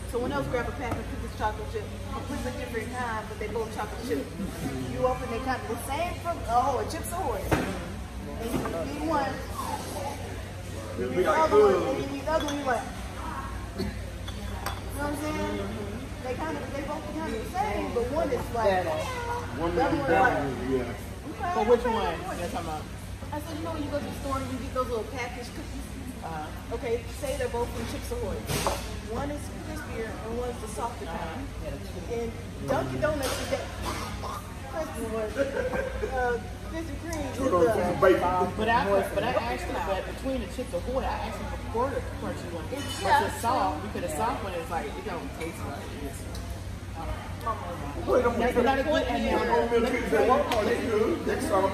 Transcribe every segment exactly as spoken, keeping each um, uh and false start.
So when else grab a pack of cookies chocolate chip, completely different kind, but they both chocolate chip. You open they kind of the same from oh, a Chips Ahoy. And you eat one, you eat the other one, and you eat the other one, you're like, you know what I'm saying? They kind of, they both kind of the same, but one is like, one the other one is like, yeah. Okay, so which okay, one? one. You're talking about? I said, you know when you go to the store and you get those little packaged cookies? Uh-huh. Okay, say they're both from Chips Ahoy. One is crispier and one's the softer kind. And Dunkin' Donuts is that crispy one. Uh, Krispy Kreme is the... But I, but I actually, but between the Chips Ahoy, I actually prefer the crunchy one. But Yeah, the soft, because the soft one is like, it don't taste like it. Wait, I'm That's not a good analogy. Let me tell you, That's all.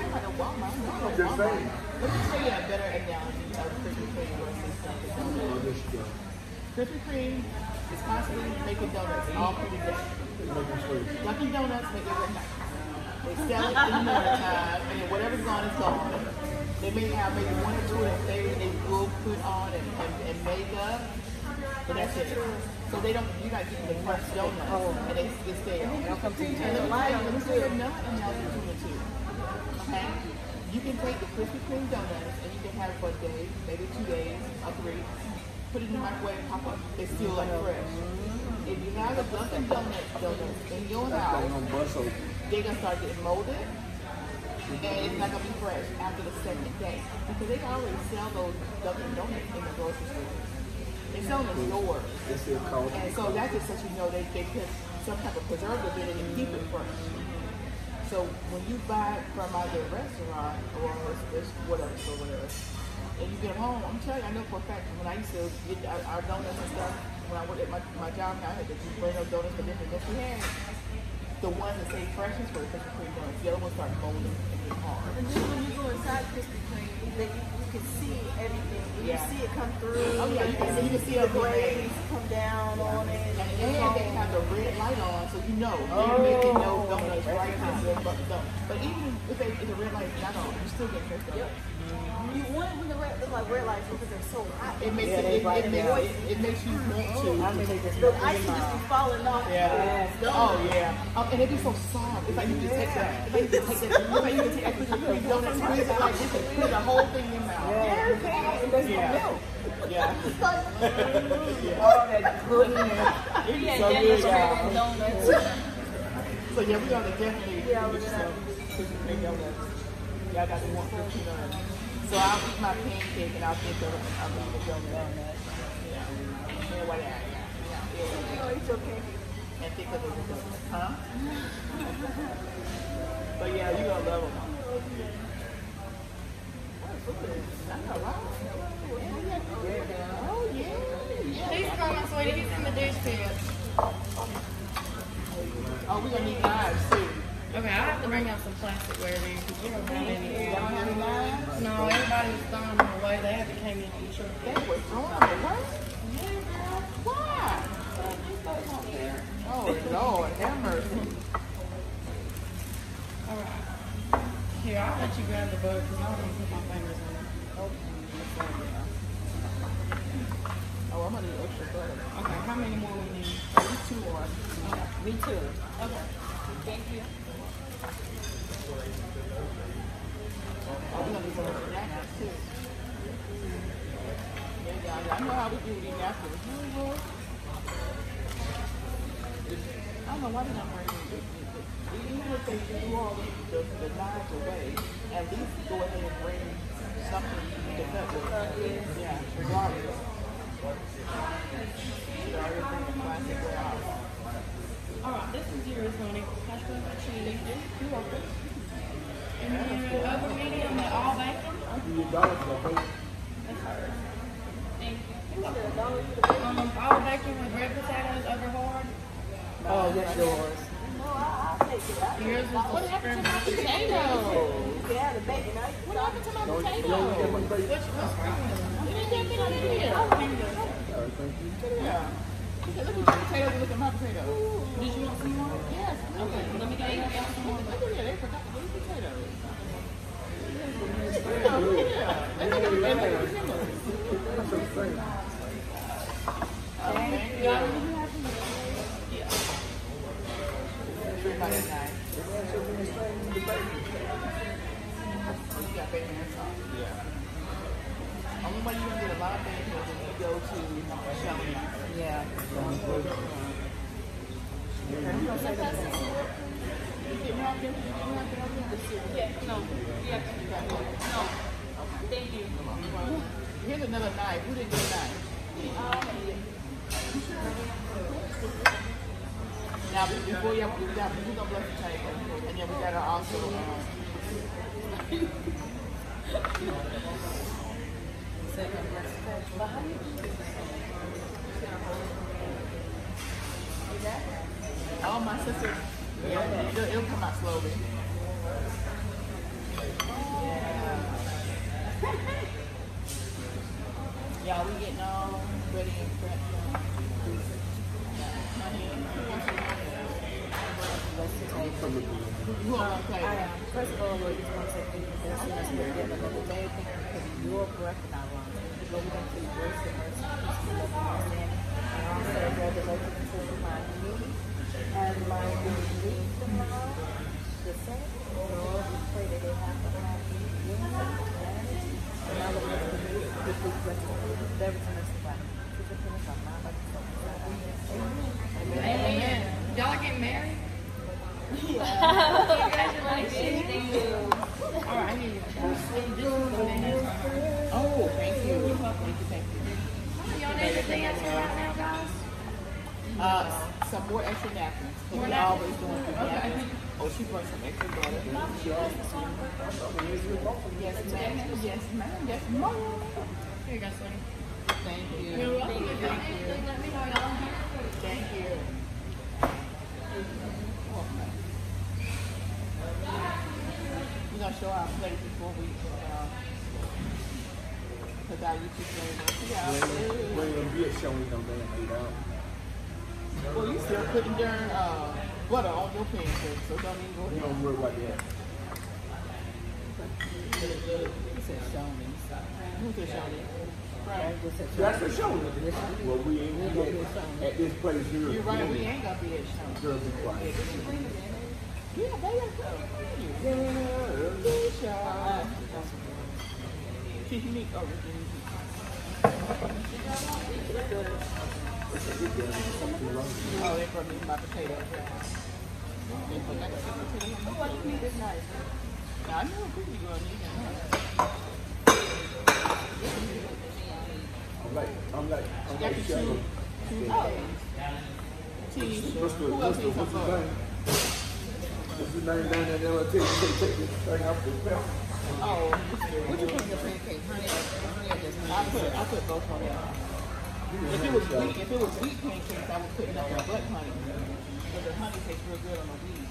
I'm just saying. Let me tell you a better analogy of Krispy Kreme versus Dunkin' Donuts. Krispy Kreme is constantly making donuts all through the day. Dunkin' Donuts make it at night. They sell it in the morning time, and then whatever's gone is gone. They may have maybe one or two of their favorites they will put on and, and, and make up, but that's it. So they don't, you gotta get the fresh donuts, and they, they stay on. And let me tell you another analogy between the two. Okay? You can take the Krispy Kreme donuts, and you can have it for a day, maybe two days, or three. Put it in the microwave, pop up. It's still like fresh. If you have the Dunkin' Donuts donuts in your house, they're gonna start getting molded, and it's not gonna be fresh after the second day because they already sell those Dunkin' Donuts in the grocery store. They sell them in stores, and so that just lets you know they they put some type of preservative in it to keep it fresh. So when you buy it from either a restaurant or whatever, or whatever. And you get home, I'm telling you, I know for a fact, when I used to get our, our donuts and stuff, when I worked at my, my job, I had to just bring up donuts for different things we had. The ones that say freshness were Krispy Kreme donuts. The other ones start molding and getting hard. And then when you go inside Krispy Kreme, then you, you can see everything. You Yeah. see it come through. Oh yeah, you can, you can see the the glaze. glaze come down on it. And, and they have the red light on, so you know they're making those donuts right now. But, but even if, they, if the red light is not on, you still get fresh donuts. You want it when the red, look like red lights because they're so hot. It makes Yeah, it, it, they it, makes, it, it makes you want to. I mean, they just The ice will just be falling off. Yeah. Oh yeah. Um, and it'd be so soft. It's like you just take that. It's like you just take that. It's like you can take that Krispy Kreme donut, squeeze it like this, and put the whole thing in your mouth. Yeah, you can. And there's no Yeah. milk. Yeah. It's like, All that pudding and Yeah, so Dennis good, y'all. Reagan donuts. So yeah, we gotta definitely Yeah, get we're some Krispy Kreme donuts. Y'all got to want fifteen donuts. So I'll eat my pancake and I'll think of I'll eat the donut. Yeah. And what else? you know, it's okay. And think of it as a donut. Huh? But yeah, you gonna love them. I know, right? Oh yeah. He's coming, sweetie. He's in the dish pit. Oh, we're gonna need knives too. Okay, I have to bring out some plasticware then because we don't have any. Y'all don't have any knives? No, everybody was throwing them away. They haven't came in on the truck. They were throwing them away? Yeah, girl. Why? Oh, Lord, have mercy. All right. Here, I'll let you grab the book because I don't want to put my fingers in it. Oh, I'm gonna need extra butter. Okay, how many more we need? At least two more. Okay. Me too. Okay. Thank you. Oh, we're gonna need some napkins too. Yeah, yeah, I know how we do these napkins. I don't know why they're not bringing it. Even if they do all the, the, the knives away, at least go ahead and bring something to cut with. Yeah, regardless. You know, everything in plastic warehouse. All right, this is yours, honey. Hash brown and chili. You're welcome. And then over medium and all bacon. That's hers. Thank you. Um, all bacon with red potatoes over hard. Oh, that's yours. No, I, I'll take it. I, Yours was What the happened to my scrambled. potatoes? you can have the bacon. I, What happened to my potatoes? Which was scrambled? You didn't get me on here. Yeah. She said, look at your potatoes and look at my potatoes. Did you want some more? Yes. Okay, let me go get y'all some more. Look at they forgot to eat potatoes. Yeah. They look they look similar. Thank you. Y'all really happy? Yeah. Everybody nice. You got bacon and sauce. Yeah. Only way you can get a lot of bacon is if you go to Shelly. Yeah. You didn't have them? You didn't have them over the cereal? Yeah, no. Yeah. No. Thank you. Here's another knife. Who didn't get a knife? Now, before y'all, we're going to bless the table. And then we got our also. Oh, my sister. Yeah, it'll, it'll come out slowly. Y'all, we getting all ready and prepped. Who want to play? I am. First of all, we just want to say thank you for blessing us with yet another day. Thank you for your breath in our lungs. Lord, we thank you for your grace and mercy, peace, and love, and understanding. And also, Lord, the Lord, you continue my me and my belief tomorrow. The same. Lord, we pray that they have a happy union, marriage, and all the rest of the good food, blessings, everything that's about. Keep it finished on my life. Amen. Amen. Y'all getting married? Congratulations. Thank you. All right, I hear you. Oh, thank you. Thank you, thank you. Y'all need anything else right now, guys? Uh, some more extra napkins. Because we always doing some napkins. Oh, she brought some extra butter. Yes, ma'am. Yes, ma'am. Yes, ma'am. Here you go, sweetie. Thank you. You're welcome. If y'all need anything, let me know, y'all. Thank you. We're going to show our plate before we uh, put our YouTube flavor. Yeah. We ain't gonna be at showing no damn eight hours. Well, you still putting darn uh, butter on your pancakes, so don't even go We there. don't worry about that. He said Shoney. Who said Shoney? Right. That's a show. Well, we ain't we at, at this place here. You're right, we ain't going to be at Shoney. Girl, be quiet. Yeah, they are good. Keisha. She's unique over there. Oh, they brought me my potatoes. They put that potato. Oh, I need this nice. Now, I know what you're going to need. I'm like, I'm like, I'm Got like the Shelly. two, two things. Cheese. What's the, Who what's else the, needs some what's the butter? name? What's the name down there? They'll take, take, take this thing off the belt. Oh, what you put in your pancake? Honey, honey or just honey? I put, I put both on there. If it was wheat, if it was wheat pancakes, I would put nothing but honey. But the honey tastes real good on the wheat.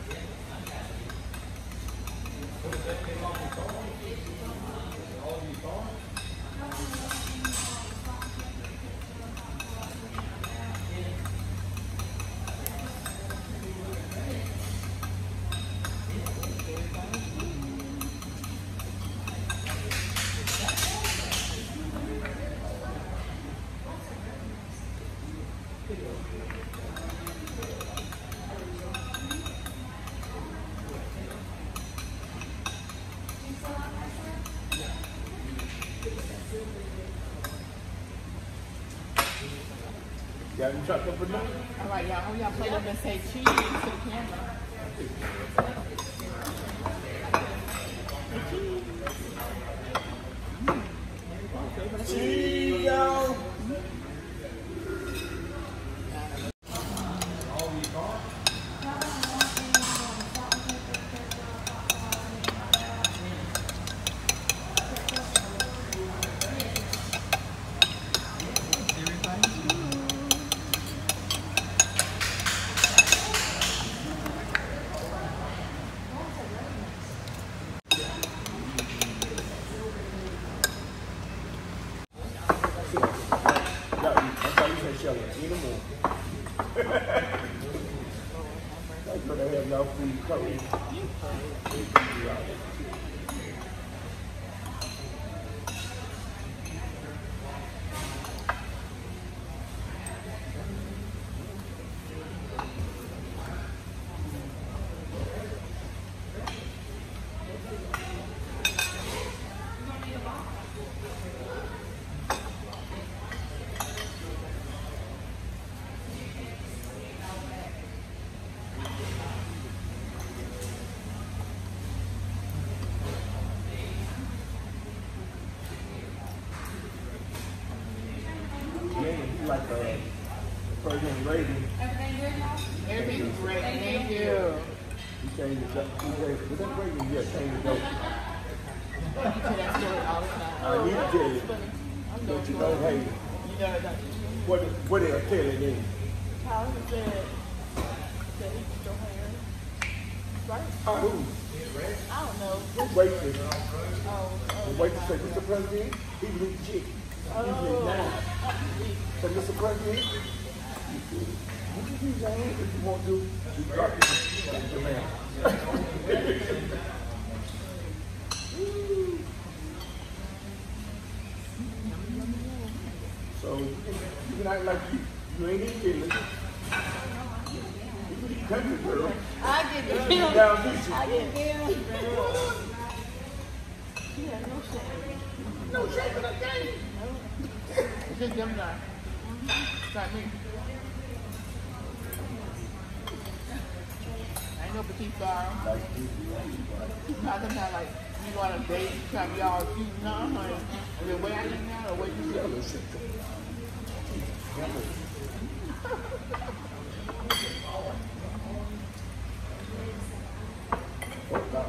Got him chopped up enough? All right, y'all, hold y'all plate up and say cheese to the camera. Cheese, y'all. Shelly, in the morning. That's when they have no food coming. like uh, the President Reagan. Everything good, y'all? Everything's great. Thank you. He changed it up. He changed, was that Reagan? Yeah, changed it up. You tell that story all the time. I need to tell you. I'm But you going know, to hey, You know that. what, what did I tell you then? How is it that that he can go hair? Right? Oh, who? I don't know. Waitress. Oh, oh. The waitress said, Mister President, he was eating chicken. He was eating nine. Said, Mister President, what you do, man? If you want to, you got to the man. So you can, you can act like you, you ain't eating feelings. You can eat country girl. I get You it. can down beat you. I get it. She had no shame. No shame in that game. It's just them now. It's not me. I ain't no petite bar. Not sometimes like you go on a date, you try to be all cute, no, honey. And the way I eat now, the way you feel. Oh, gosh.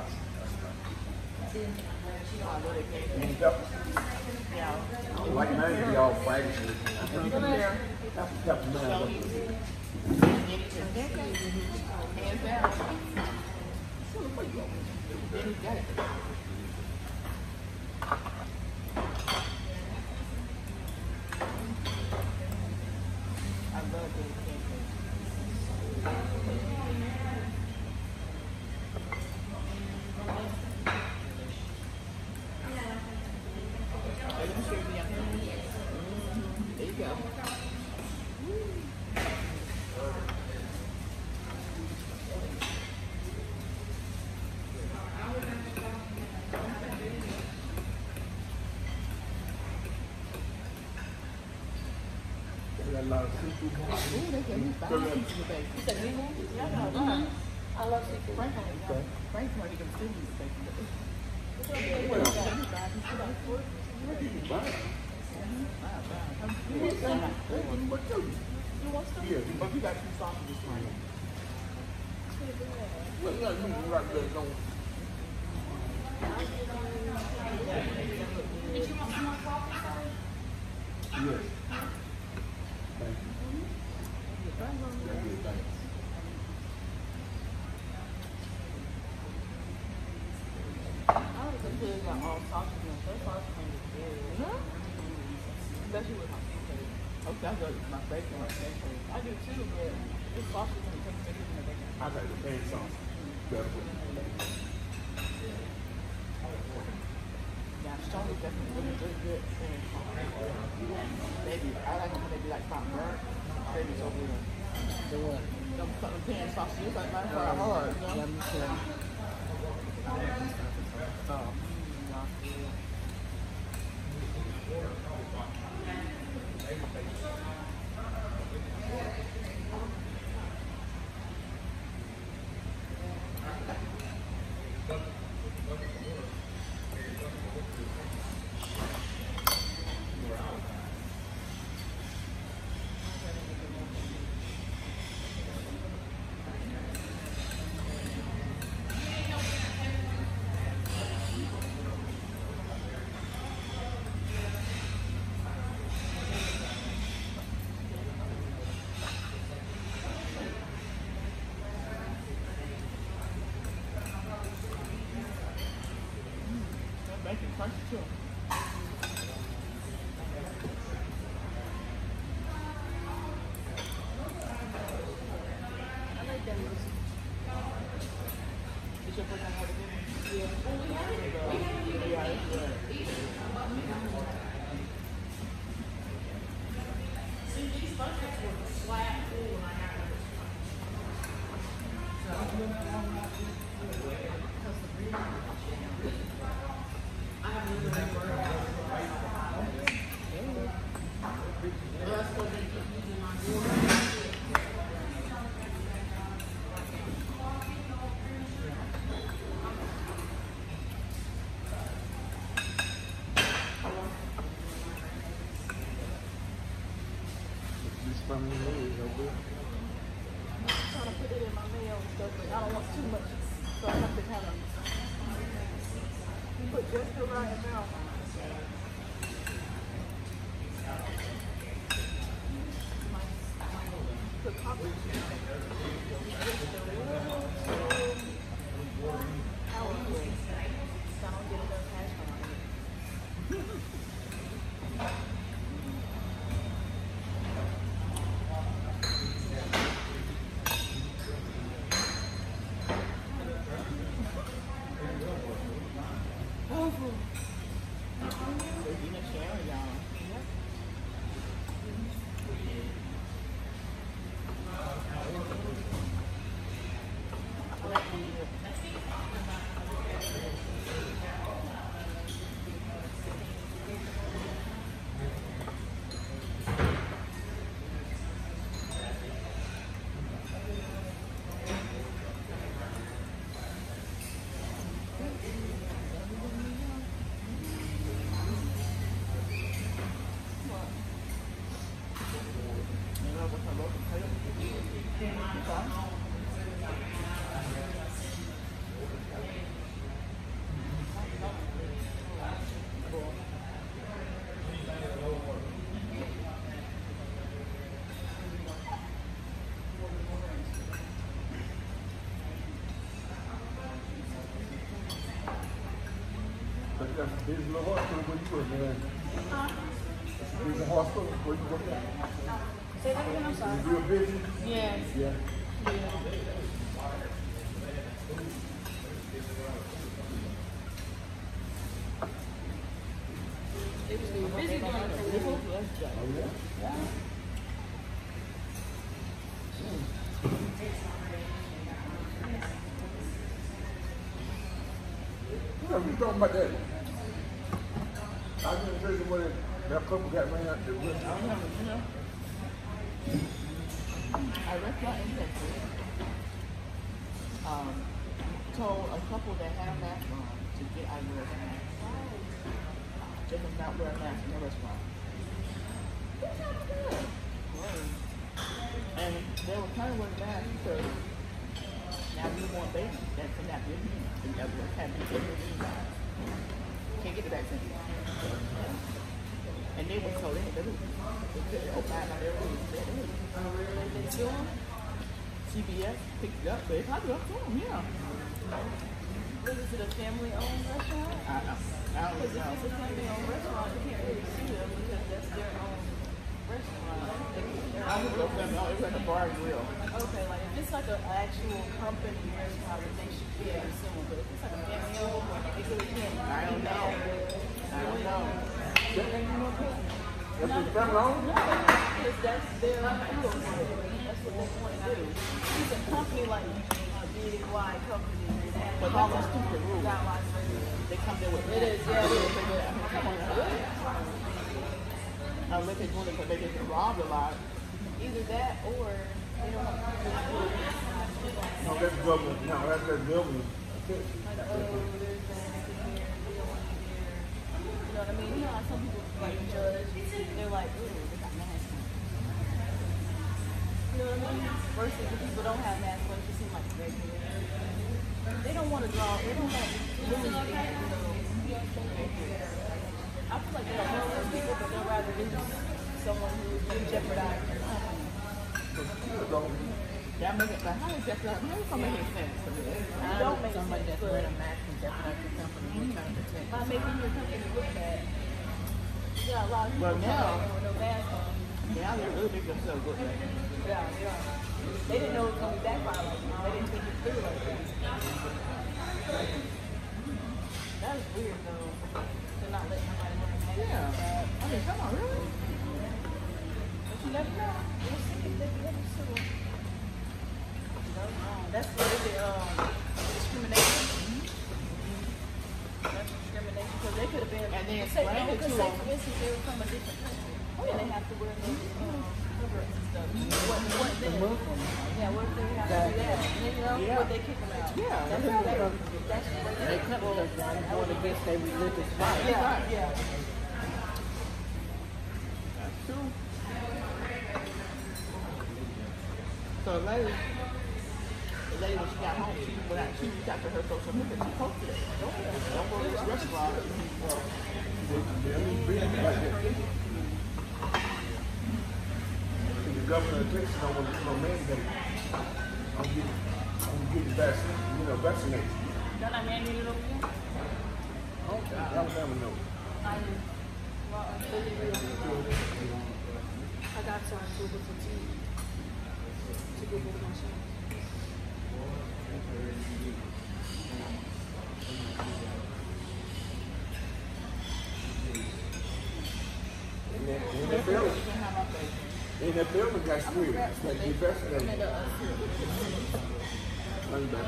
I love that cake. And that, Yeah. like mine, be all fragile. Come here. That's that's So mine. easy. Hands down. Then he got it. I love this cake. Let me show you the young man. There you go. They got a lot of seafood. Ooh, they gave me five pieces of bacon. You said me? Yeah, I know. Uh-huh. I love seafood. Frank only got Frank only got two pieces of bacon. What do you buy? What do you? You want some? Yeah. But we got two sausages right now. Well, yeah, you right there, don't. Did you want some more coffee, sir? Yes. Thank you. Thank you, thank you. I would consider that all sausages and that sausage is very good. Especially with my steak. Okay, I got my bacon on steak. I do too, but this sausage and the bacon and the bacon. I like the pan sauce. Better with Yeah, strong is definitely really, really good. Maybe, I like them when they be like front burnt. Maybe so good. The what? Them some pan sausages, like mine fry hard, you know? Yeah, me too. Oh. Bacon crunchy too. I like that. Is your first time having it? Yeah. Yeah, it's good. From the news, okay? I'm trying to put it in my mail and stuff, but I don't want too much. So I have to kind of put just the right amount. The copper. Just a little too powerful. So I don't get enough cash on it. That's a busy little hospital where you work, man. That's a busy hospital where you work at. Say that again, I'm sorry. Is it real busy? Yes. Yeah. They was busy during COVID. Oh, yeah? Yeah, we talking about that. I didn't say the way that couple got ran out the window. I remember, you know. A restaurant in Texas um, told a couple that had a mask on to get out of the restaurant. They could not wear a mask in the restaurant. And they were kind of wearing masks because now newborn babies that cannot get in and that will have to get in can't get the vaccine. And they were told they had to do it. Open out their rooms. They sue them? C B S picked it up, but it's probably up to them, yeah. Was it a family-owned restaurant? I, I, I don't Because if know. it's a family-owned restaurant, you can't really sue them because that's their own restaurant. Their I own was looking at it was like a bar and grill. Okay, like if it's like an actual company restaurant, then they should be able to sue them. But if it's like a family-owned, they really can't. I don't know. I don't know. That's the family owned? No, because that's their food. That's what they want to do. It's a company like a big, wide company. But all those stupid rules. Got lots of They come there with It is, yeah, it is. Come on now. Unless they're doing it because they get robbed a lot. Either that or they don't want to No, that's government. No, that's that government. like, oh, there's that here, we don't want to be here. You know what I mean? You know how some people like judge, they're like, ooh, they got masks on. You know what I mean? Versus the people don't have masks on, it just seem like regular. They don't want to draw, they don't want to lose people, you know. I feel like they don't know those people, but they'd rather lose someone who's going to jeopardize their company. That make it, but how is that? How does that make sense to me? It don't make Somebody sense, that's but wearing a mask and jeopardize your company, we're trying to protect. by making your company look bad, you got a lot of people Well, now- coming in with no mask on. Now they're really making themselves look like Yeah, yeah. They didn't know it was going to be backfire like that. They didn't think it through like that. That is weird, though, to not let somebody wear a mask. Yeah. I mean, come on, really? But you never know. We'll see if they can ever sue them. That's what is it, um, discrimination. That's discrimination, because they could have been, And then say, explain it because to say, them. for instance, they were from a different country, and they have to wear those, um, cover-ups and stuff. What, what then? Yeah, what if they have to do that? And then, you know, Yeah. would they kick them out? Yeah. That's what they, that's what They cut because they're going against their religious rights. Yeah, yeah. That's true. So the lady, the lady when she got home, she went out, she reached out to her social media. She posted it. Don't, don't go to this restaurant. The governor of Texas don't want to no mandate. I'm getting, I'm getting vaccinated, you know, vaccinated. Don't I mandate it over here? I don't think Alabama knows. I am. Well, I'm still here. I got some Google for tea. To give it my shot. In that, in that building, in that building got screwed. It's like you vaccinated. I'm back.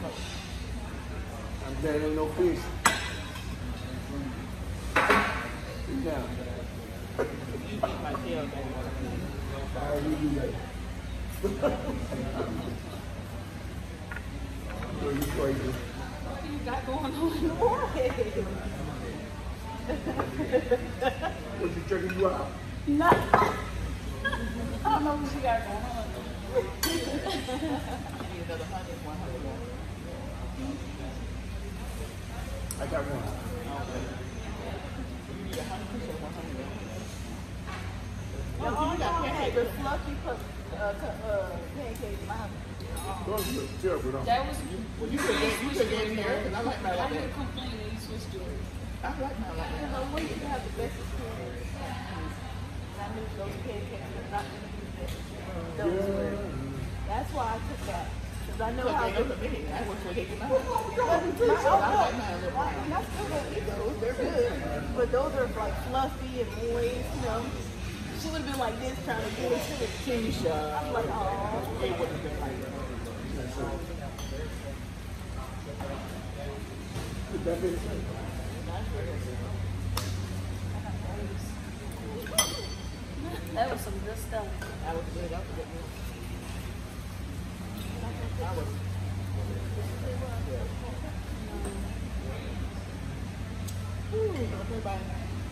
I'm glad there ain't no fish. Sit down. You eat my tail, baby. I already do that. You're crazy. What do you got going on in the morning? Was she checking you out? No. I don't know what she got going on. I need another hundred, one hundred more. I got one. You need a hundred percent, one hundred more. Oh, you got pancakes. The fluffy uh, uh, pancakes. Those are terrible, though. That was Well, you could get, you could get in here, because I like mine I like didn't that. complain that you switched to it. I like mine like You that. know, we used to have the best experience. I knew those pancakes were not going to be the best. Those were. That's why I took that. Because I know But how they the... go to me. I went for a cake in my But house. my- I like mine a little Why- more. and I still don't eat those. They're good. But those are like fluffy and moist, you know. She would have been like this trying to get into it. Keisha. I'm like, oh. It wouldn't have been like that. Could that be the same? That was some good stuff. I was good. I was good. I was. Ooh, okay, bye.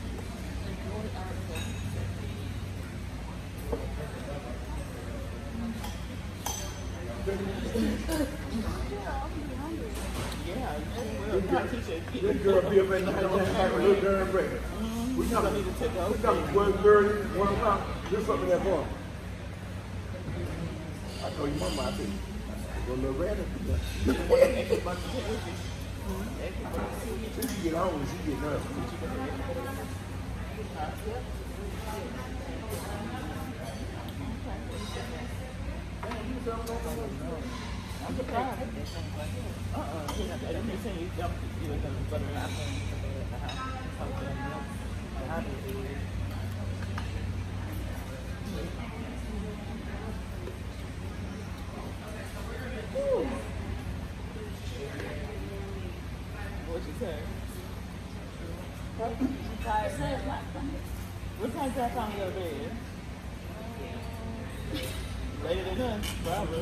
Yeah, well, Tisha, This girl be up in the house like a little darn bread. We I come, need to take we over. come twelve thirty, one o'clock, just something that for. I told your mama, I said, go a little random. Extra bunch of sandwiches. Extra bunch of sandwiches. She get home, she get nervous. I'm surprised. Uh-uh. I didn't say you jumped, you know, butter and I think at the house. I did. What'd you say? What time did I find your bed? Later than us, probably.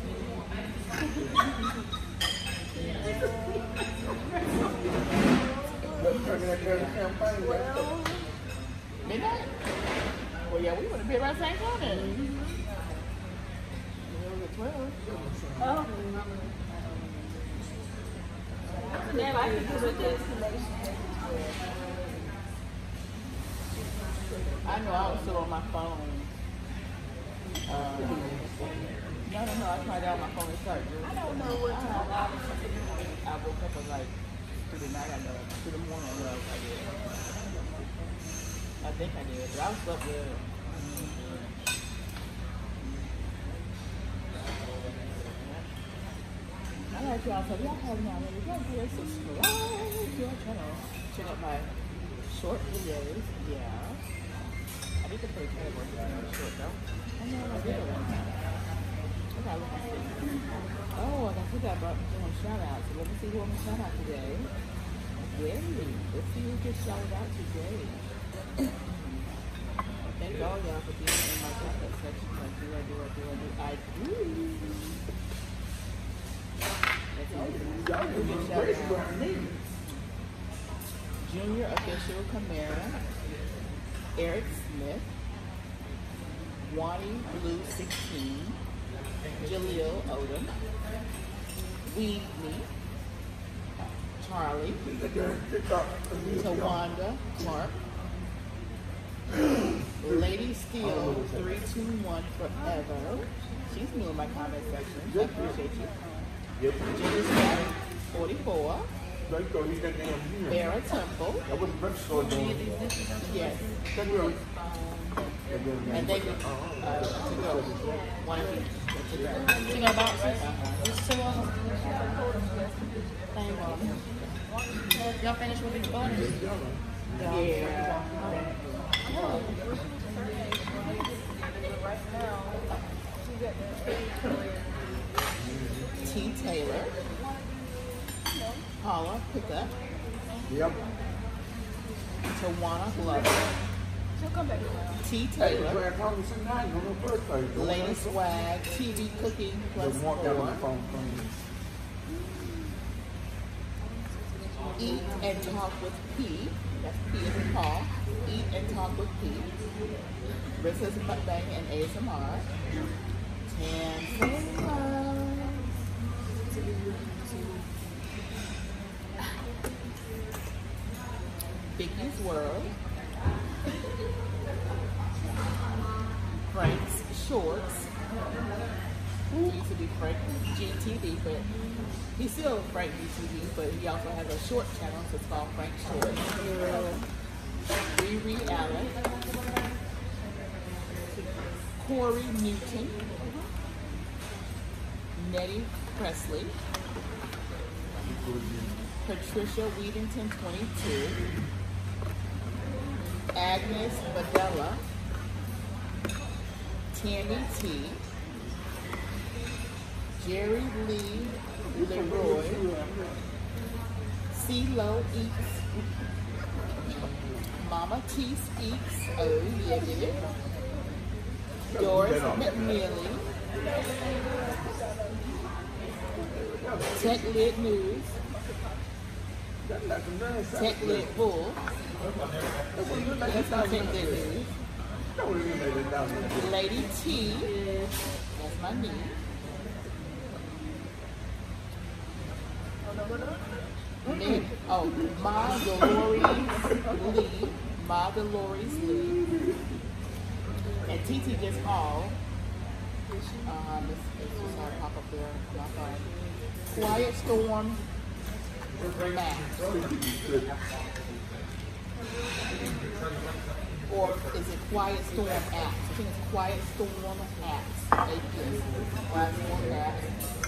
Let's turn that girl champagne. Well, Midnight? Well, yeah, we would have been around the same time then. It was at twelve. oh. If I could do this, I know I was still on my phone. Um, no, no, no, I tried out my phone to start. I don't know what time. I woke up at like through the night, I know, through the morning, I know I did. I think I did, but I was slept good. All right, y'all, so y'all have now, when you go here, subscribe to our channel. Check out my short videos, yeah. I need to put a category on the short though. I know I did it one time. Okay, let me see. Oh, I forgot about doing shout outs. So let me see who I'm gonna shout out today. Gary. Let's see who gets shouted out today. Thank all y'all for being in my comment section. Like, do I do I do I do I do? Let's see who gets shouted out. Junior Official Camara, Eric Smith, Wani Blue sixteen, Jaleel Odom, Weebly, Charlie, Tawanda Clark, Lady Steel three two one Forever. She's new in my comment section. I appreciate you. Yep. Ginger Stack forty-four. There you go, he's got damn here. Vera Temple. That was the breakfast store doing. Yes. And they could uh, to go. One each. To go. You got boxes? Just two of them. Same one. Y'all finished with the bonus? Yeah. T. Taylor. Paula Pickup. Yep. Tawana Glover. T. Taylor. Lady Swag. T V Cooking plus four. Eat and Talk with P. That's P as in Paul. Eat and Talk with P. Princess Mukbang and A S M R. Tan Vicky's World. Frank's Shorts. He used to be Frank G T V, but he's still Frank G T V, but he also has a short channel, so it's called Frank Shorts. Riri Allen. Corey Newton. Nettie Presley. Patricia Weedington twenty-two. Agnes Badella. Tammy T. Jerry Lee Leroy. CeeLo Eats. Mama T Speaks. Oh yeah, baby. Doris McNeely. Tech Lit News. Tech Lit Bull. That's not Tech Lit News. Lady T. That's my niece. Nick, oh, Ma Dolores Lee. Ma Dolores Lee. And T T just called. Um, it's, it's just how to pop up there. Not fine. Quiet Storm Max. Or is it Quiet Storm Apps? I think it's Quiet Storm Apps. A P S. Quiet Storm Apps.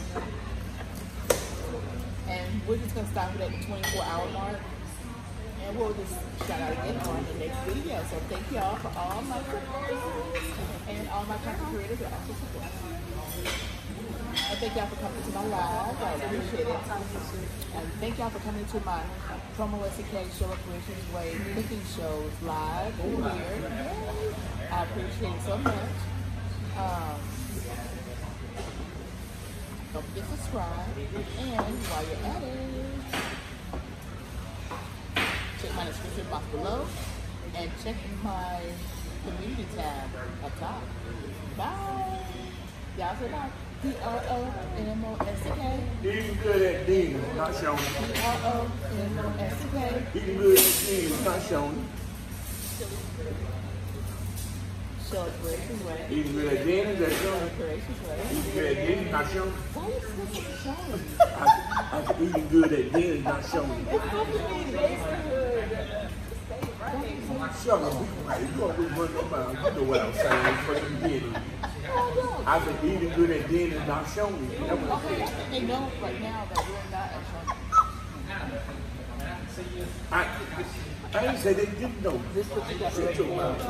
And we're just going to stop it at the twenty-four hour mark. And we'll just shout out again on the next video. So thank y'all for all my supporters and all my content creators that also support. And thank y'all for coming to my live. I appreciate it. And thank y'all for coming to my Promo S C K Show Up Creations Way cooking shows live over here. I appreciate it so much. Um, don't forget to subscribe. And while you're at it, check my description box below and check my community tab up top. Bye. Y'all say bye. P R O N O S C K. Eating good at demons, not showing. P R O N O S C K. Eating good at demons, not showing. Show Creations Way. Eating good at demons, that's Show showing. Creations Way. Eating good at demons, not showing. Why is this a show? I, I said eating good at demons, not showing. It's supposed to be neighborhood. Shut up, you gonna be running around. You know what I'm saying from the beginning. I said eating good at dinner, not showing. That's what I Okay, I said. think they know right now that we're not at show. I, I didn't say they didn't know. This what you got to do.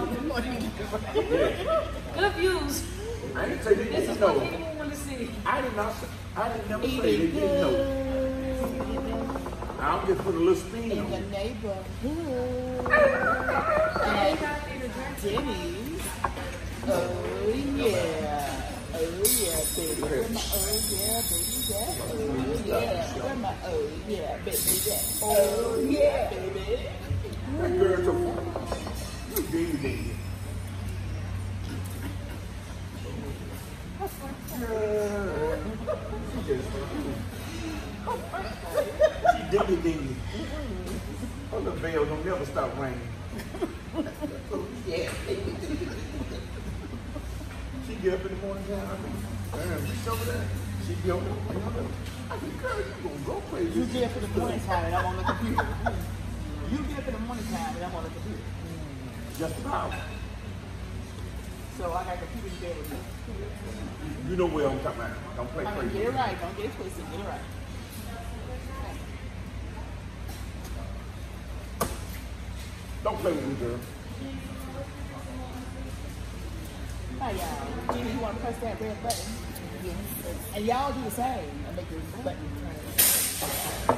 Good views. I didn't say they This didn't is what know. people want to see. I did not say, I didn't never say they Eating didn't know. good I'm just putting a little spin in on the it. neighborhood. And Denny's. Oh yeah. Oh yeah, baby. Where my oh yeah, baby that? Oh yeah. Where my oh yeah, baby that? Oh yeah, baby. That girl's so funny. You did it. just, she diggy diggy. Her little bell don't never stop ringing. Yeah. She get up in the morning time, I mean, damn, reach over there. She get over there. I said, girl, you gonna go crazy. You get up in the morning time and I'm on the computer. You get up in the morning time and I'm on the computer. Just about. So I got computer to be able to do. You know where I'm talking about. Don't play I mean, crazy. get it right. Don't get it twisted. Get it right. Don't play with me, girl. Hi, y'all. Jimmy, you want to press that red button? Yes. And y'all do the same. I make this button turn.